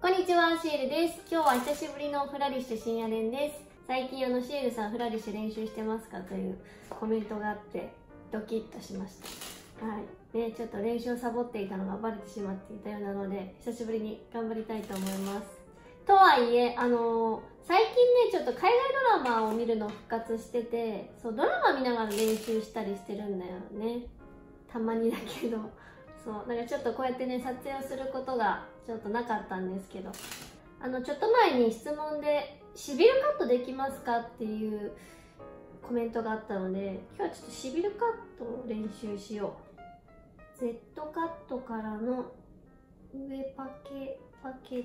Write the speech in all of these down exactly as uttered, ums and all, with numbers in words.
こんにちは、シエルです。今日は久しぶりのフラリッシュ深夜練です。最近あのシエルさんフラリッシュ練習してますかというコメントがあってドキッとしました。はい。ね、ちょっと練習をサボっていたのがバレてしまっていたようなので、久しぶりに頑張りたいと思います。とはいえ、あのー、最近ね、ちょっと海外ドラマを見るの復活してて、そう、ドラマ見ながら練習したりしてるんだよね。たまにだけど。そう、なんかちょっとこうやってね、撮影をすることがちょっとなかったんですけど、あの、ちょっと前に質問で、シビルカットできますかっていうコメントがあったので、今日はちょっとシビルカットを練習しよう。Z カットからの上パケ、パケって、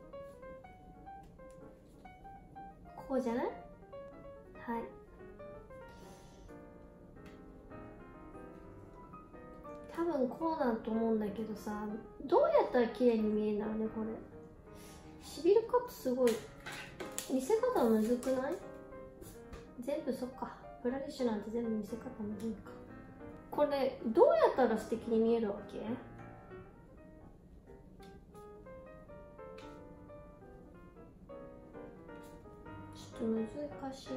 こうじゃない？はい。多分こうだと思うんだけどさ、どうやったら綺麗に見えるんだろうね、これ。シビルカットすごい見せ方むずくない？全部そっか、フラリッシュなんて全部見せ方むずいか。これどうやったら素敵に見えるわけ？ちょっと難しい。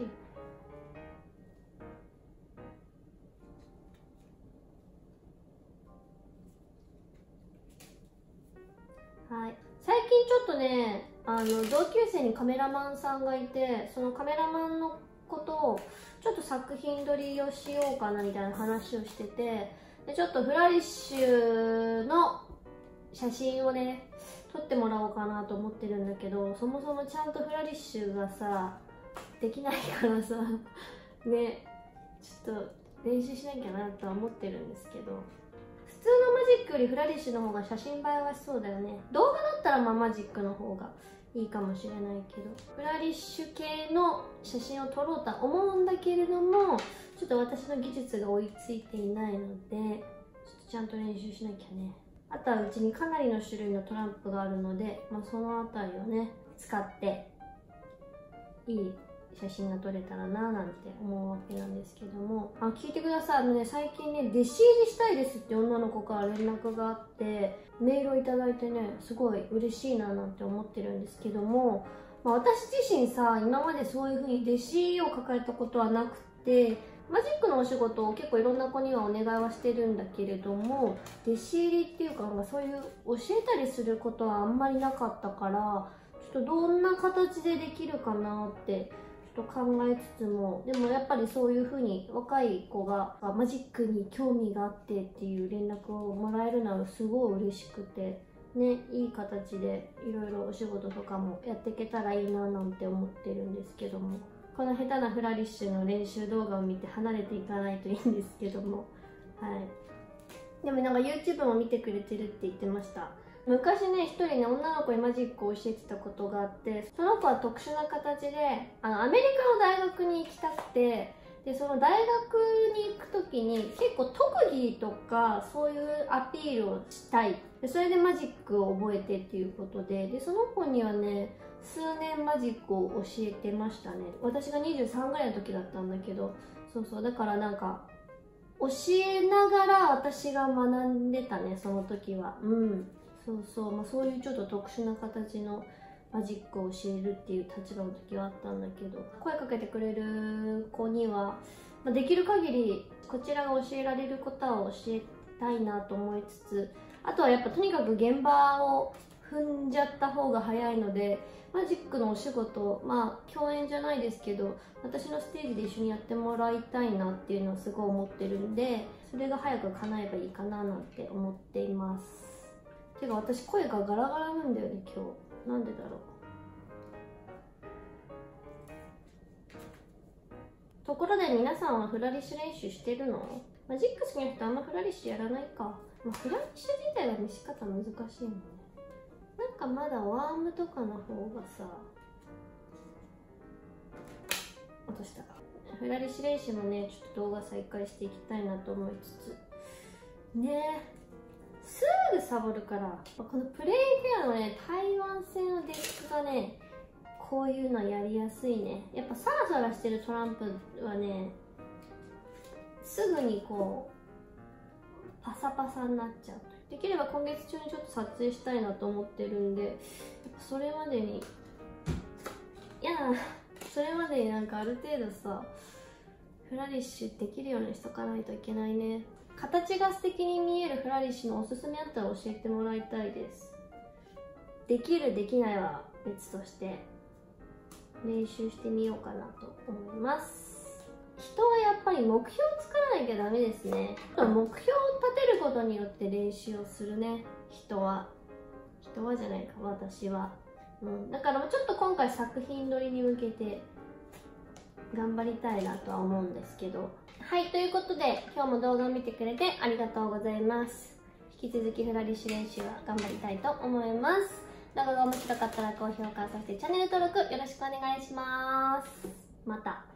はい、最近ちょっとね、あの同級生にカメラマンさんがいて、そのカメラマンのことをちょっと作品撮りをしようかなみたいな話をしてて、でちょっとフラリッシュの写真をね撮ってもらおうかなと思ってるんだけど、そもそもちゃんとフラリッシュがさできないからさね、ちょっと練習しなきゃなとは思ってるんですけど、普通のマジックよりフラリッシュの方が写真映えはしそうだよね。動画だったらまあマジックの方がいいかもしれないけど、フラリッシュ系の写真を撮ろうとは思うんだけれども、ちょっと私の技術が追いついていないので、ちょっとちゃんと練習しなきゃね。あとはうちにかなりの種類のトランプがあるので、まあ、そのあたりをね使っていい写真が撮れたらななんて思うわけなんですけども、あ、聞いてください。あのね、最近ね、弟子入りしたいですって女の子から連絡があって、メールをいただいてね、すごい嬉しいななんて思ってるんですけども、まあ、私自身さ、今までそういう風に弟子を抱えたことはなくて、マジックのお仕事を結構いろんな子にはお願いはしてるんだけれども、弟子入りっていうか、まあ、そういう教えたりすることはあんまりなかったから、ちょっとどんな形でできるかなってちょっと考えつつも、でもやっぱりそういう風に若い子がマジックに興味があってっていう連絡をもらえるのはすごい嬉しくてね、いい形でいろいろお仕事とかもやっていけたらいいななんて思ってるんですけども、この下手なフラリッシュの練習動画を見て離れていかないといいんですけども、はい。でもなんか YouTube も見てくれてるって言ってました。昔ね、一人ね、女の子にマジックを教えてたことがあって、その子は特殊な形で、あの、アメリカの大学に行きたくて、で、その大学に行くときに、結構特技とか、そういうアピールをしたい。で、それでマジックを覚えてっていうことで、で、その子にはね、数年マジックを教えてましたね。私がにじゅうさんぐらいの時だったんだけど、そうそう、だからなんか、教えながら私が学んでたね、その時は。うん。そうそう、まあ、そういうちょっと特殊な形のマジックを教えるっていう立場の時はあったんだけど、声かけてくれる子には、まあ、できる限りこちらが教えられることは教えたいなと思いつつ、あとはやっぱとにかく現場を踏んじゃった方が早いので、マジックのお仕事、まあ共演じゃないですけど、私のステージで一緒にやってもらいたいなっていうのはすごい思ってるんで、それが早く叶えばいいかななんて思っています。てか私声がガラガラなんだよね今日。なんでだろう。ところで皆さんはフラリッシュ練習してるの？マジック好きな人あんまフラリッシュやらないか。まあ、フラリッシュ自体は見し方難しいもんね。なんかまだワームとかの方がさ、落としたか。フラリッシュ練習もね、ちょっと動画再開していきたいなと思いつつねえ、すぐサボるから。このプレイフェアのね、台湾製のデックがね、こういうのやりやすいね。やっぱサラサラしてるトランプはね、すぐにこうパサパサになっちゃうというできれば今月中にちょっと撮影したいなと思ってるんで、やっぱそれまでに、いやだな、それまでになんかある程度さ、フラリッシュできるようにしとかないといけないね。形が素敵に見えるフラリッシュのおすすめあったら教えてもらいたいです。できるできないは別として練習してみようかなと思います。人はやっぱり目標を作らなきゃダメですね。目標を立てることによって練習をするね。人は人はじゃないか、私は、うん、だからちょっと今回作品撮りに向けて頑張りたいなとは思うんですけど。はい、ということで今日も動画を見てくれてありがとうございます。引き続きフラリッシュ練習は頑張りたいと思います。動画が面白かったら高評価、そしてチャンネル登録よろしくお願いします。また。